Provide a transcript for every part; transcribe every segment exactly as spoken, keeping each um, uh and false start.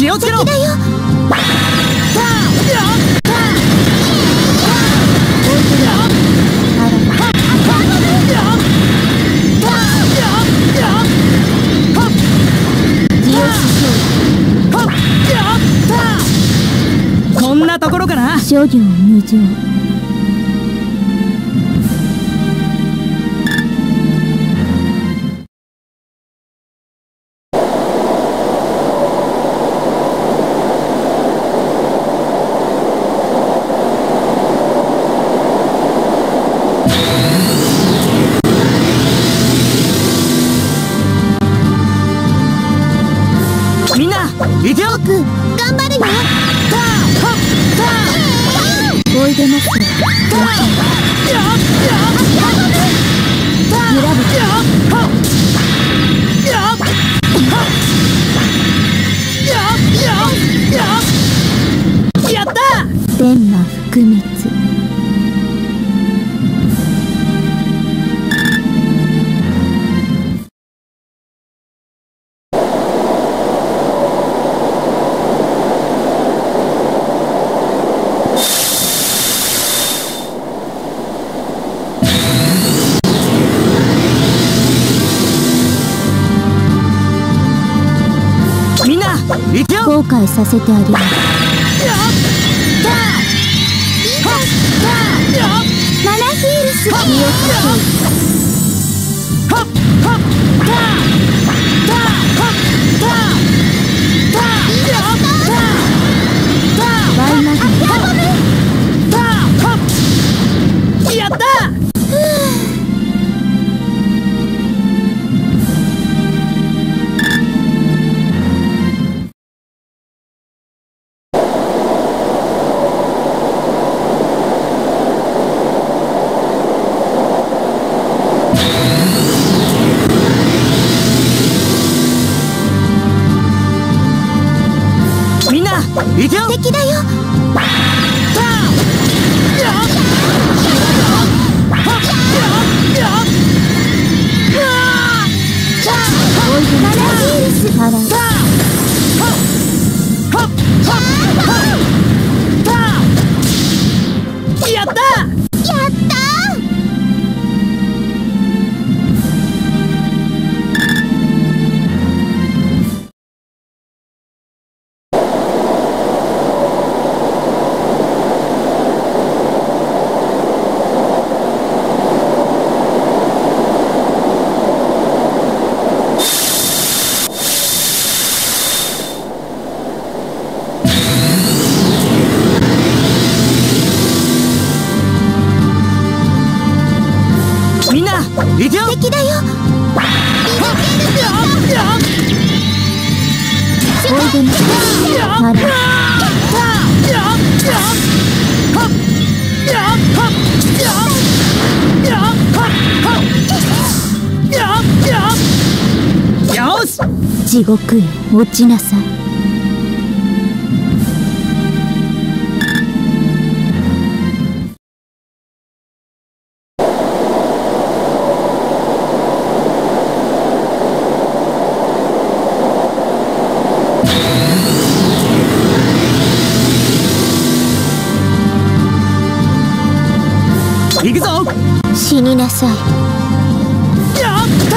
気をつけろ。敵だよ。こんなところかな。 諸行無常。 みんな行くよ。 僕頑張るよ。おいでますよ。揺らぶやった。 天魔覆滅。 行くよ。 後悔させてあげます。マナヒールス。気をつけ。ワイマグナ。やった。行くよ。 敵だよ。マナヒールス。あらやった。 やったみんな行くよ。 敵だよ。おいでます。あらよし。 地獄へ落ちなさい。 行くぞ。 死になさい。 やった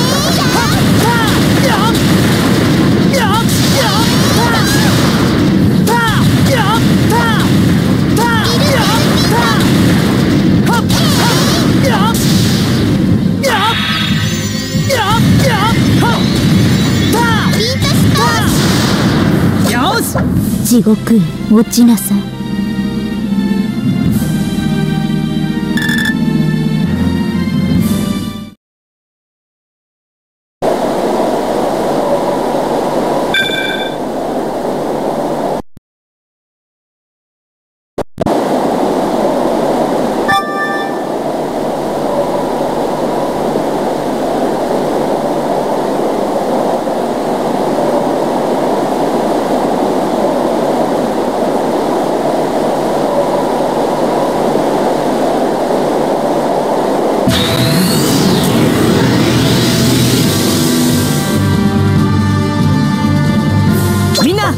よし。 地獄へ落ちなさい。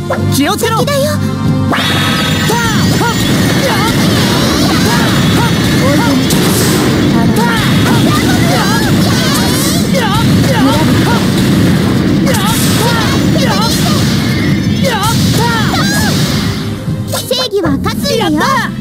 気をつけろ。 だよ。正義は勝つんだよ。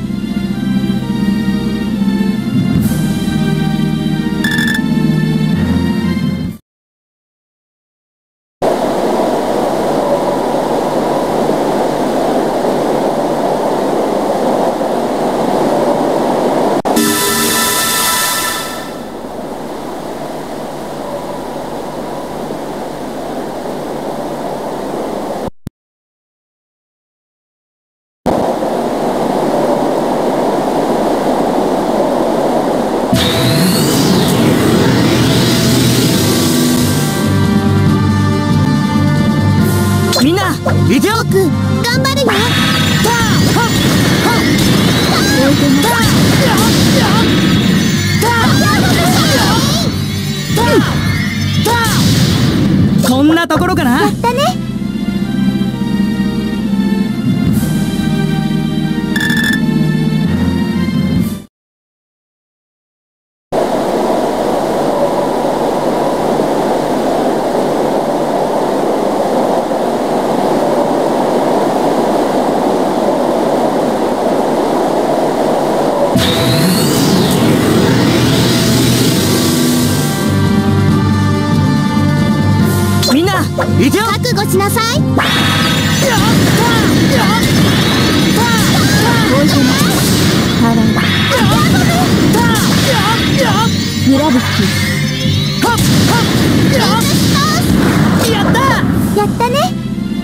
みんな行くよ。 僕頑張るよ。 こんなところかな。 やったね。 みんな行くよ。 覚悟しなさい。グラビティ。 やったやったね。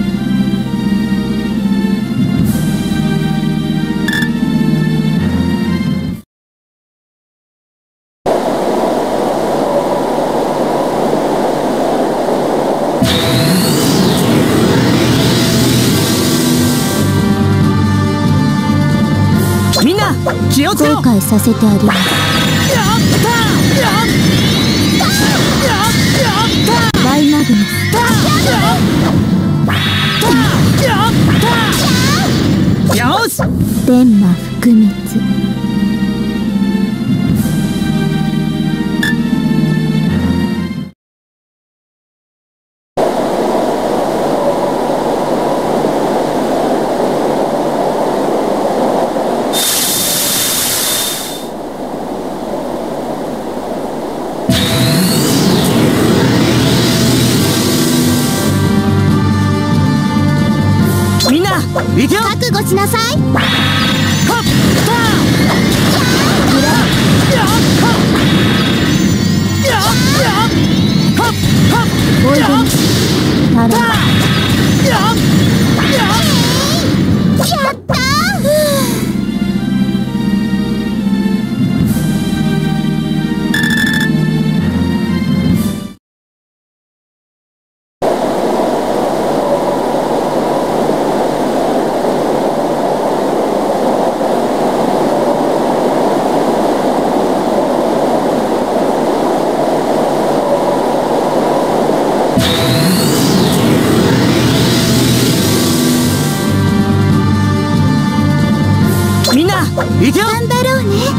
みんな気をつけろ。 後悔させてあげます。ダイマグナス。 よし。 天魔覆滅。 みんな行くよ。 覚悟しなさい。おいでね。たらやったー。 みんな行くよ。 頑張ろうね。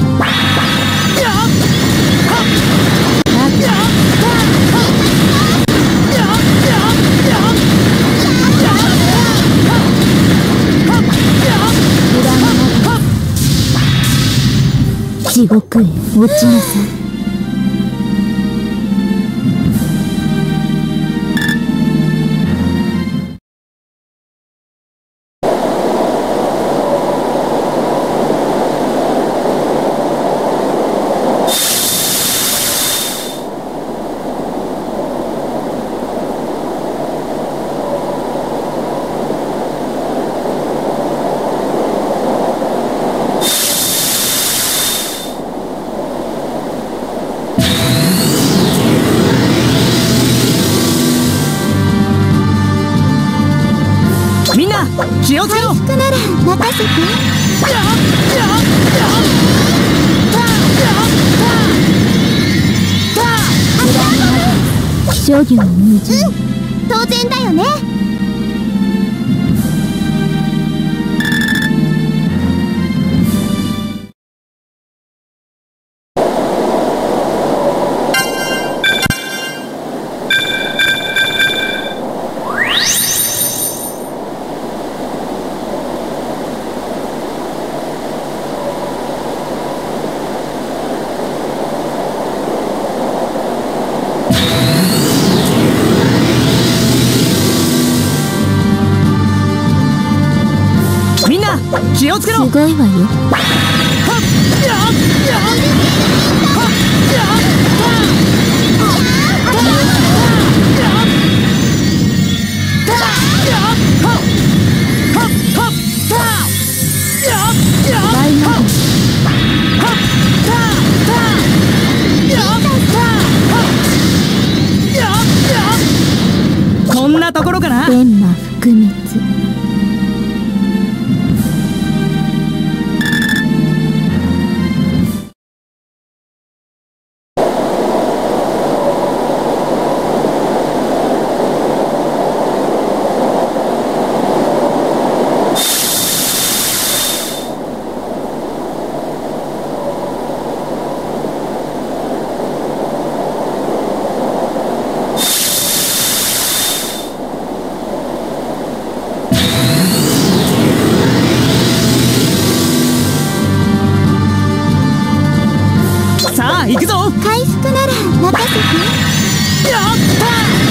地獄へ落ちなさい。 みんな気をつけろ。 回復なら任せて。諸行無常。うん、当然だよね。 気をつけろ。 すごいわよ。 こんなところかな。 天魔覆滅。 さあ行くぞ。 回復なら任せて。 やった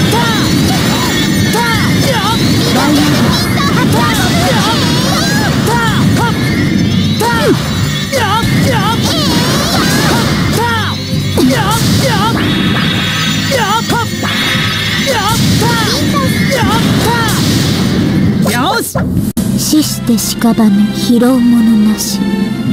よし。 死して屍拾うものなし。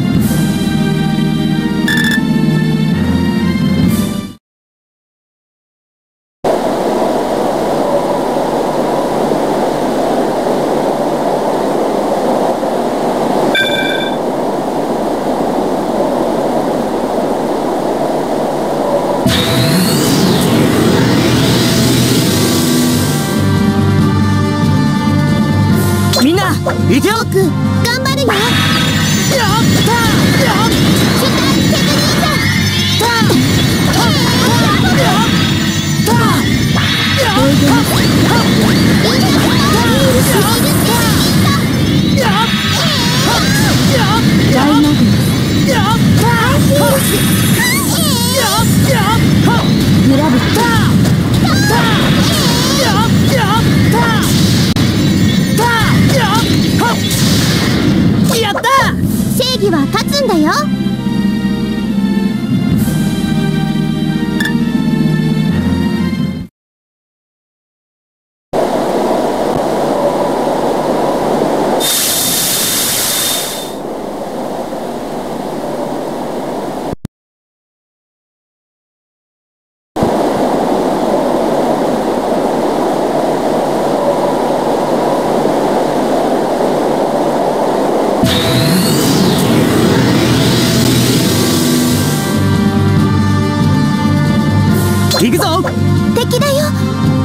みんな行けよ。 僕頑張るよ。 やったやグラビット。 やった。 正義は勝つんだよ。 行くぞ。 敵だよ。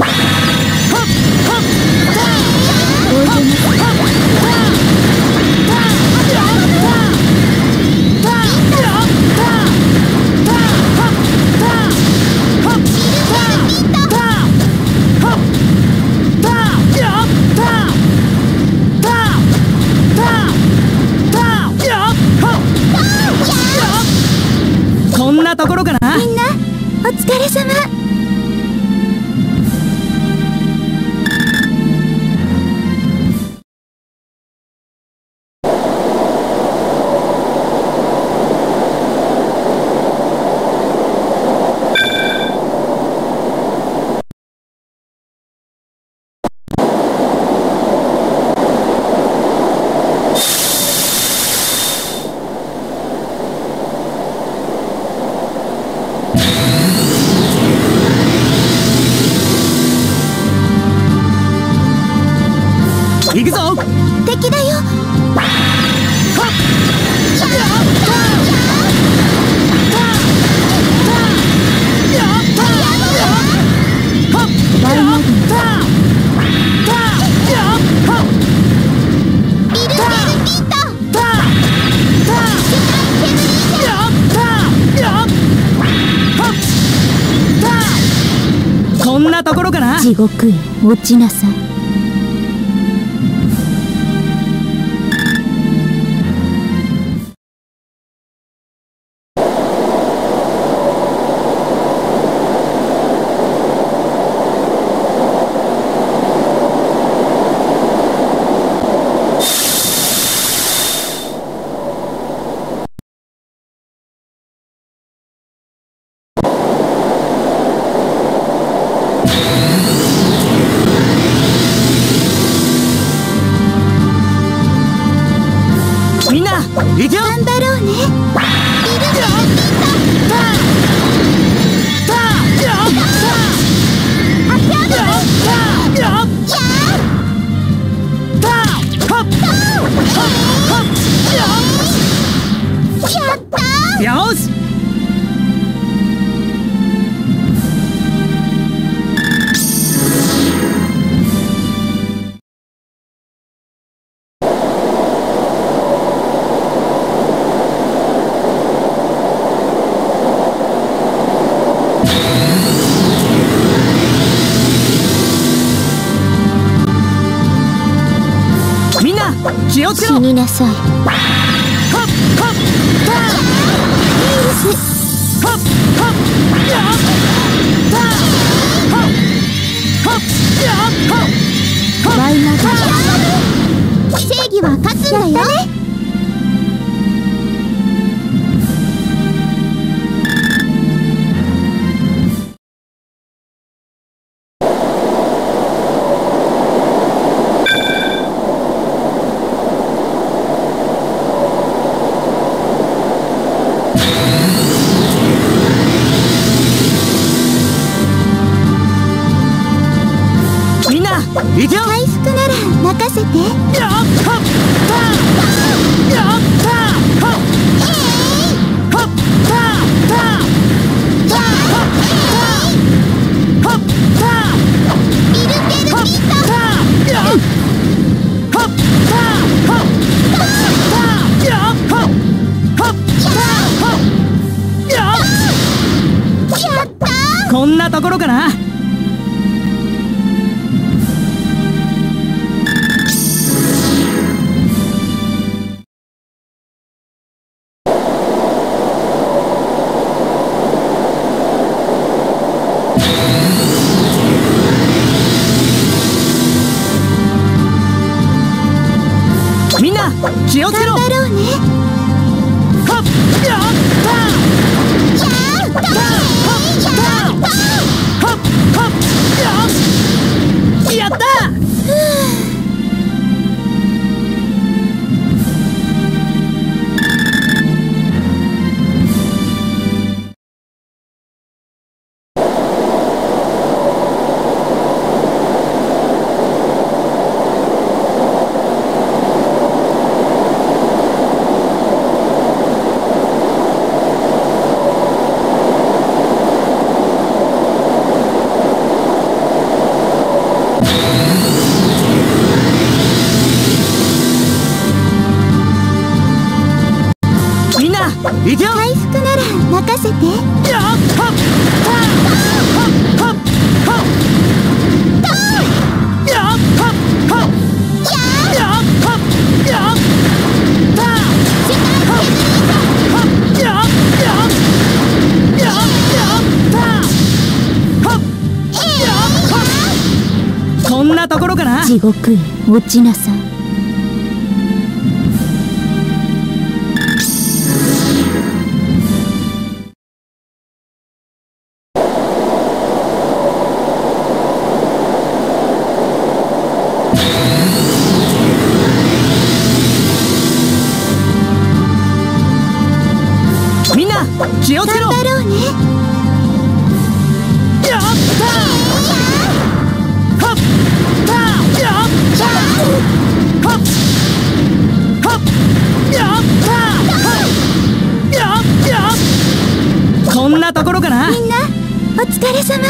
こんなところかな。 みんなお疲れ様。 行くぞ。 敵だよ。大魔こんなところかな。 地獄へ落ちなさい。 をつけろ。 死になさい。 はっはっター許す。 はっはっやっターはっはっやっはっワイナター正義は勝つんだよ。 みんないくよ。 回復なら任せて。 やっはっターやっターはっはっターターターはっターはっタービルベルはっビート。 ターやっはっターはっターやっはっはっターはっやっやったー。 こんなところかな。みんな気をつけろ。 頑張ろうね。 はっやっターやったー。 はっはっやっやったみんないくよ。 回復なら任せて。 やっはっターはっはっはっやっはっはっやっはっやっターはっはっやっやっやっやっターはっやっはっこんなところかな。 地獄へ落ちなさい。 みんな気をつけろ。 頑張ろうね。 やったーはっターやったーはっはっやったーはいやっやっこんなところかな。 みんなお疲れ様。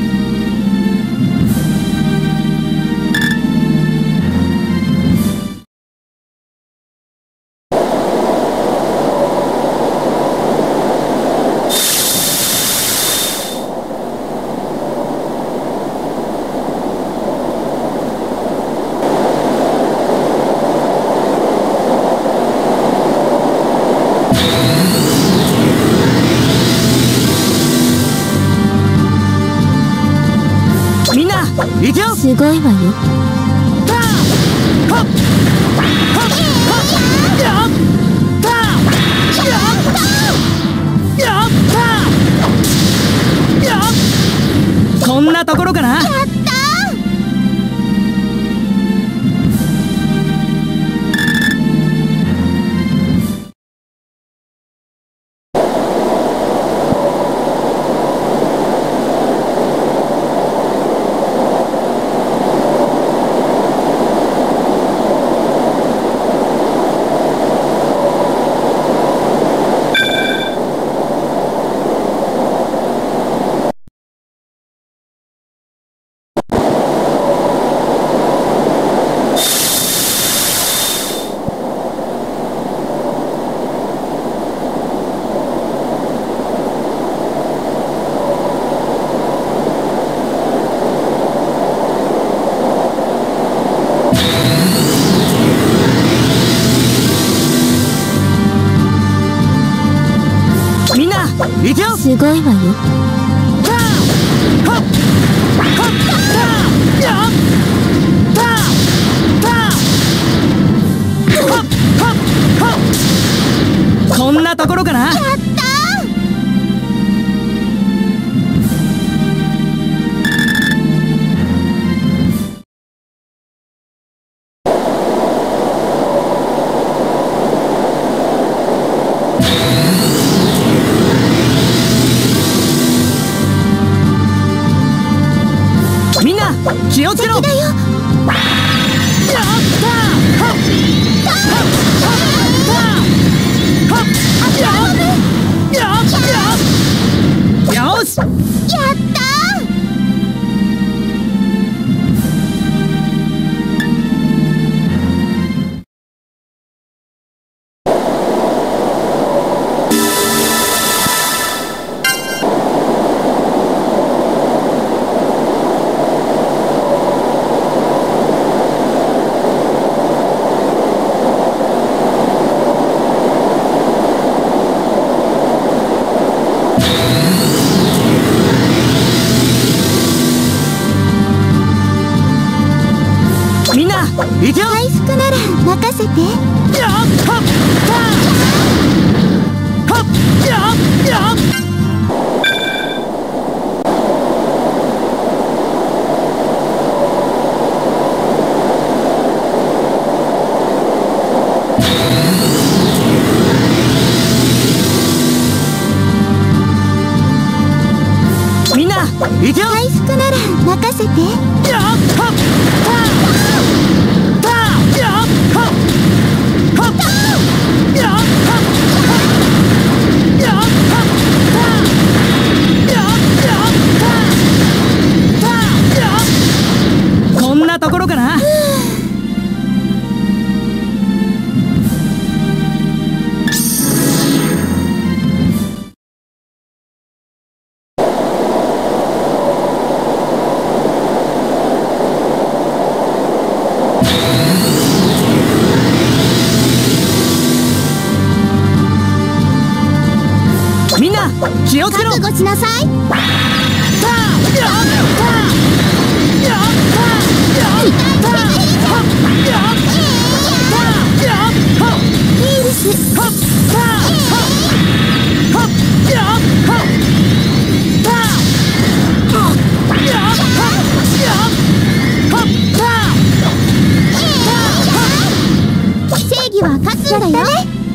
みんないくよ。 すごいわよ。 ターはっはっはっやったーやったーやったーやっこんなところかな。 やった行くよ。 すごいわよ。 こんなところかな。 やったー。 みんな気をつけろ。 だよ。 やったー。よし。 やったー。 みんな行くよ。 回復なら任せて。 やっはっはっやっやっ。みんな行くよ。 回復なら任せて。 やっはっはっやっはっはっやっはっはっやっはっはっやっやっはっやっ。こんなところかな。みんな気をつけろ。 覚悟しなさい。イーリス。正義は勝つんだよ。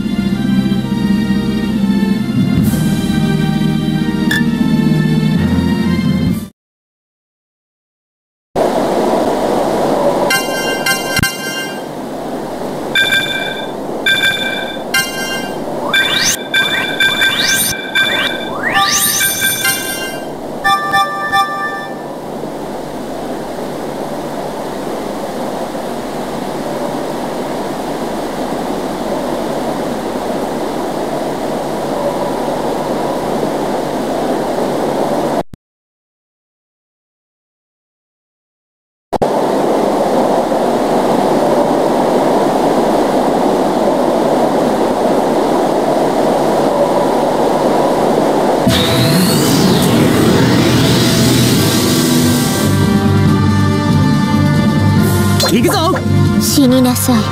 行くぞ。 死になさい。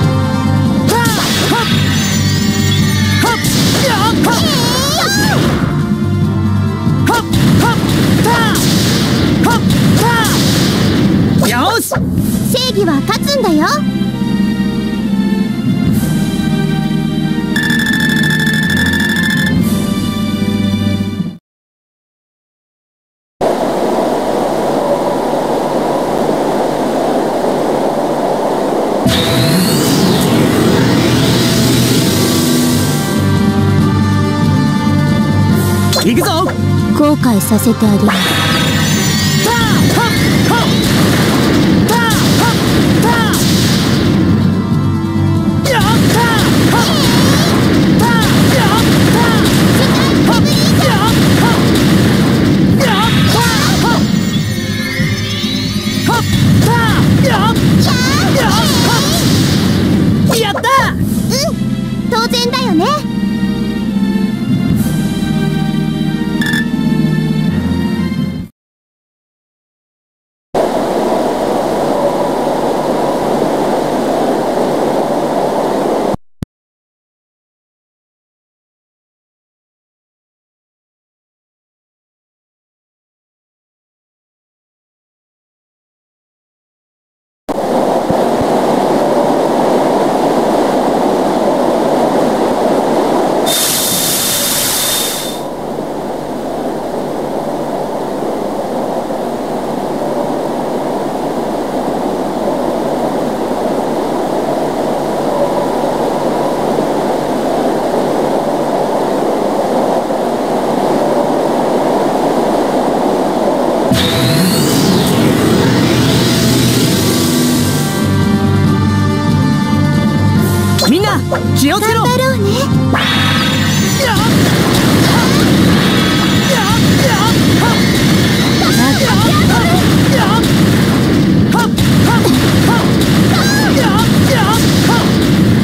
よし。 正義は勝つんだよ。 行くぞ。 後悔させてあげる。 やった。 うん、当然だよね。 気をつけろ。 頑張ろうね。 やっやっやっはっやっやっはっはっはっやっやっはっ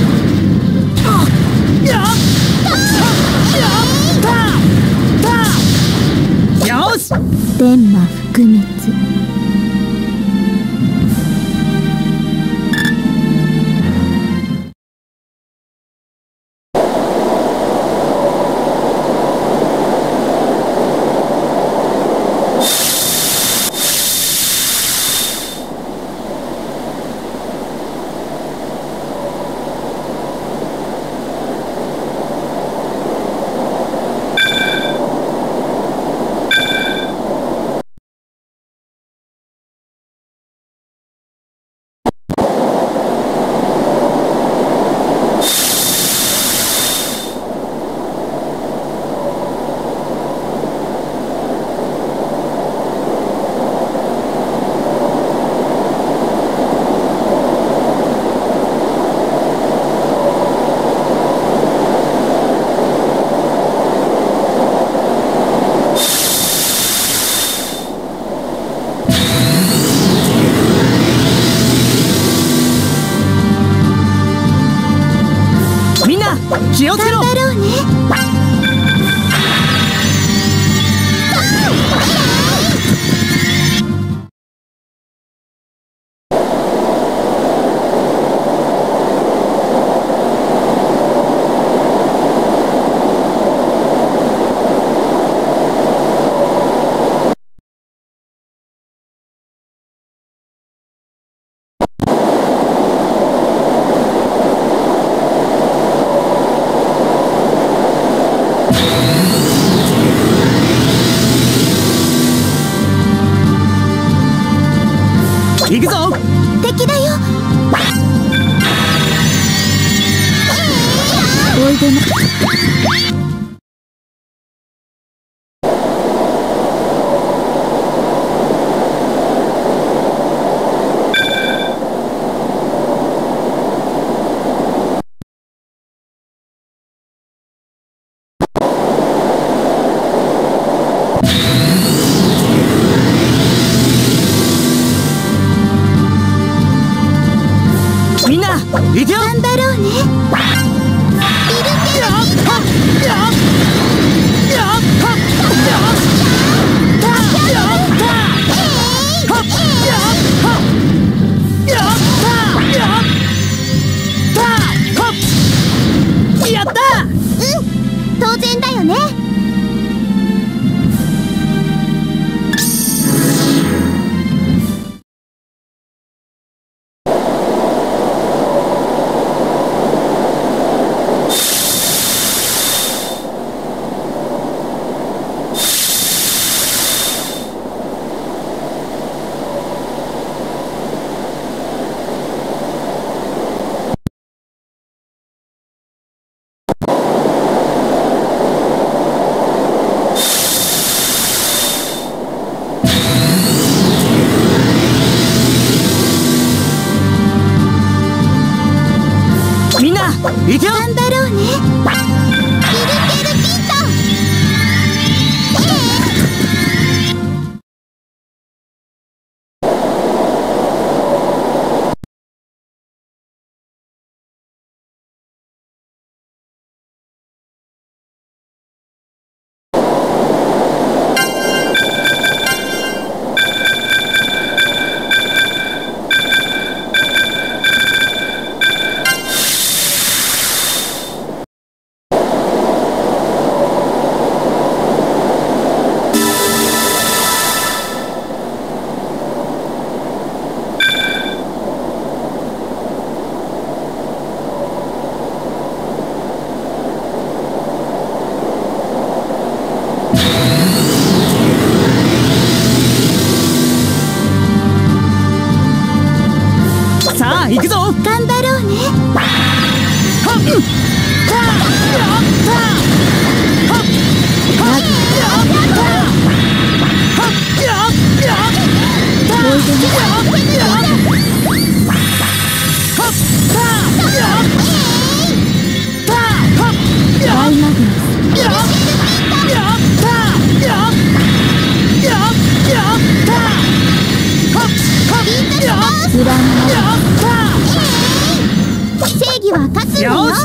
やっやったたよし。 天魔覆滅。 気をつけろ。 頑張ろうね。 行くぞ。 敵だよ。 おいでな。 みんな行くよ。 頑張ろうね。ビルケやっはっやっやっはっやったやったはっやっはっやったやったはっやった。 うん、当然だよね。 みんな行くよ。 頑張ろうね。ビルケルピント。 さあ行くぞ。 頑張ろうね。 はったやったはっはっやったはっやっやったやっやっはっ油断なやった正義は勝つんだよ。 よし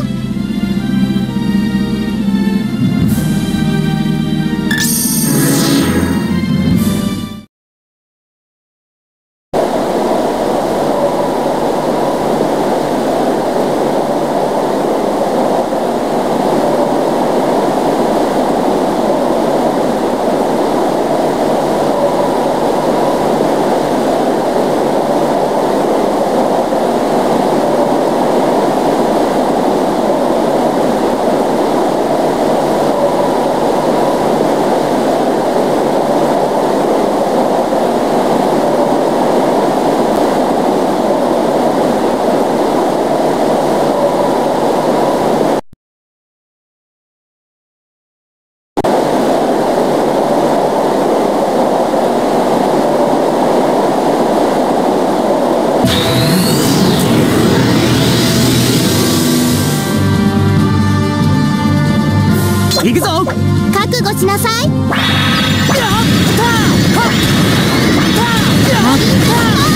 行くぞ。 覚悟しなさい。 やったはっやった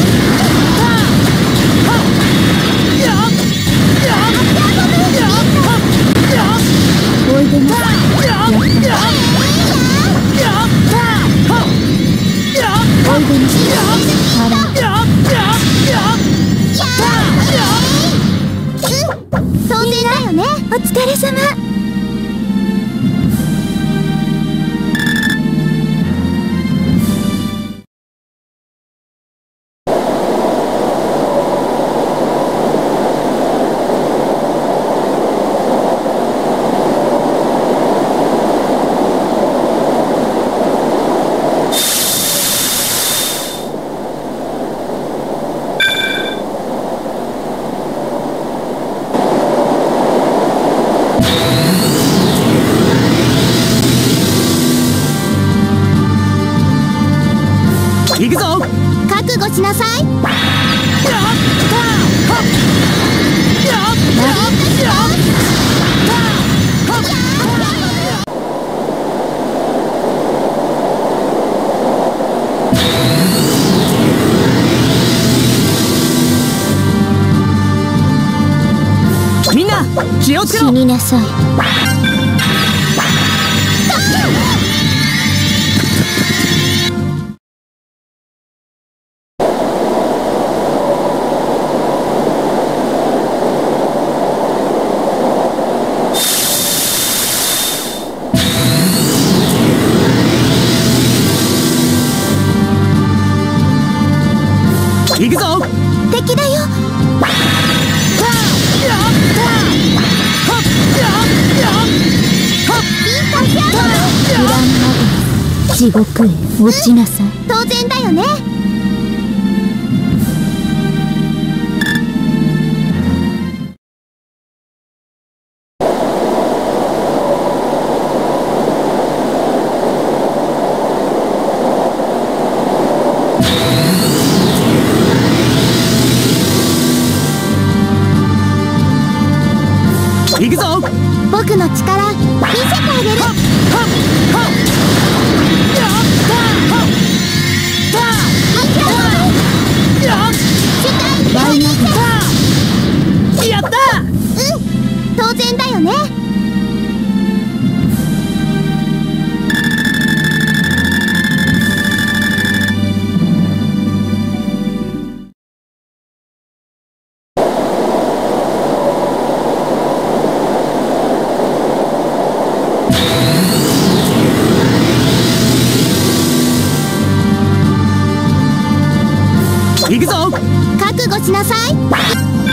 やおいでなさい。 やったおいでなさい。腹当然だよね。 お疲れ様。 行くぞ。 覚悟しなさい。 やったはっやったやったみんな気をつけろ。 死になさい。 行くぞ。 敵だよ。 やったはっやったはっ油断など地獄へ落ちなさい。 当然だよね。 行くぞ。 僕の力見せてあげる。 はっはっはっやったはっやった大魔やったうん当然だよね。 行くぞ。 覚悟しなさい。入れてるピント。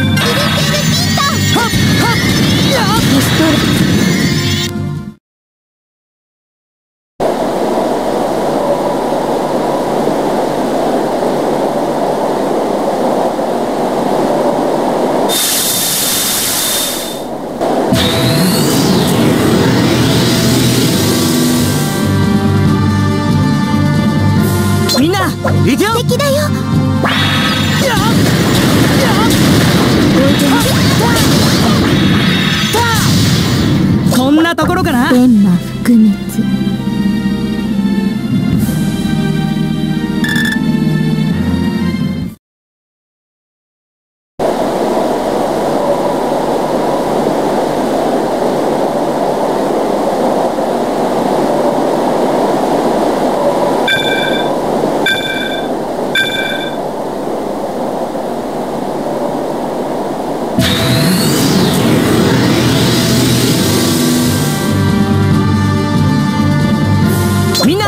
はっはっやっピストみんな行くよ。 敵だよ。 やっやっこんなところかな。 天魔覆滅。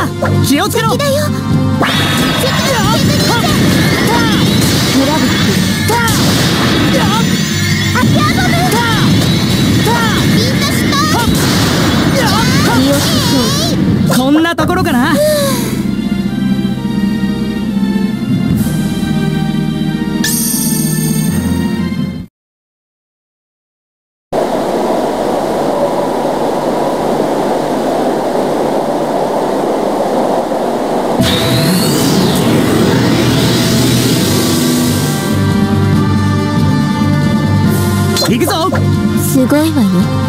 気をつけろ。 だよ。世界グラビテアピアボム。みんなした。 ィイオスこんなところかな。行くぞ。 すごいわよ。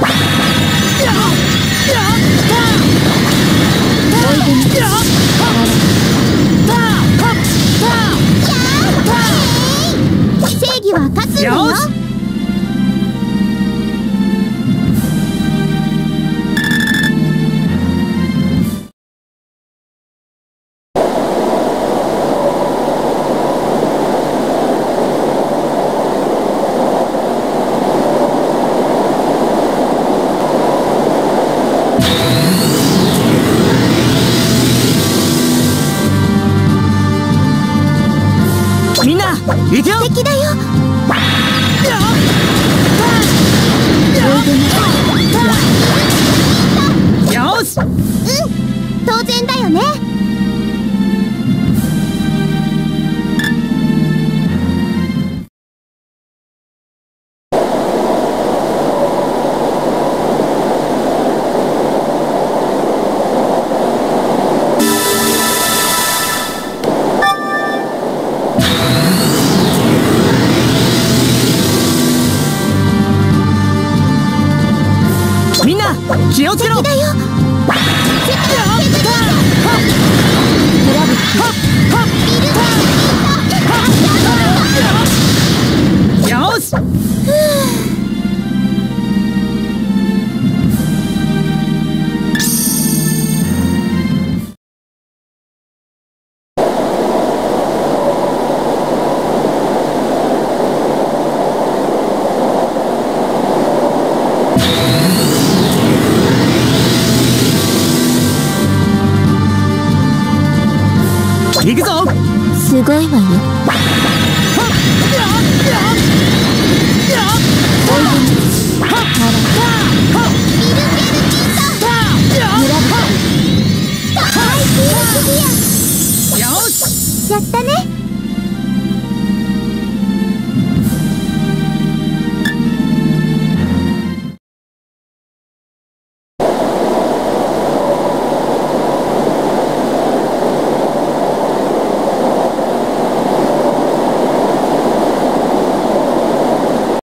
おいでみ正義は勝つんだよ。 よし。みんな行くよ。 敵だよ。 よし。 うん、当然だよね。 みんな気をつけろ。 だよ。 グラビテよし。行くぞ。 すごいわよ。 よし。 やったね。